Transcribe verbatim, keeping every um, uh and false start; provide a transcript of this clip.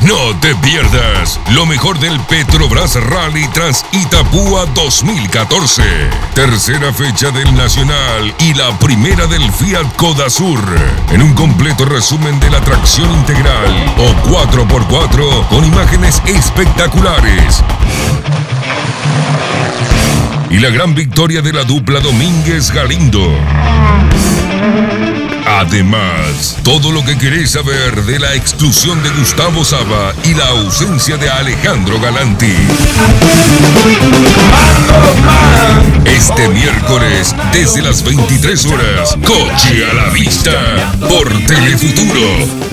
No te pierdas lo mejor del Petrobras Rally Trans Itapúa dos mil catorce. Tercera fecha del Nacional y la primera del Fiat Codasur. En un completo resumen de la tracción integral o cuatro por cuatro con imágenes espectaculares. Y la gran victoria de la dupla Domínguez-Galindo. Además, todo lo que querés saber de la exclusión de Gustavo Saba y la ausencia de Alejandro Galanti. Este miércoles, desde las veintitrés horas, Coche a la Vista, por Telefuturo.